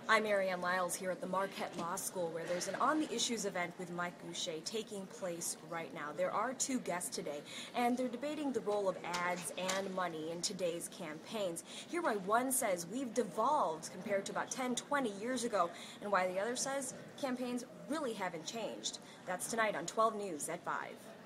I'm Marianne Lyles here at the Marquette Law School, where there's an On the Issues event with Mike Gousha taking place right now. There are two guests today, and they're debating the role of ads and money in today's campaigns. Here why one says we've devolved compared to about 10, 20 years ago, and why the other says campaigns really haven't changed. That's tonight on 12 News at 5.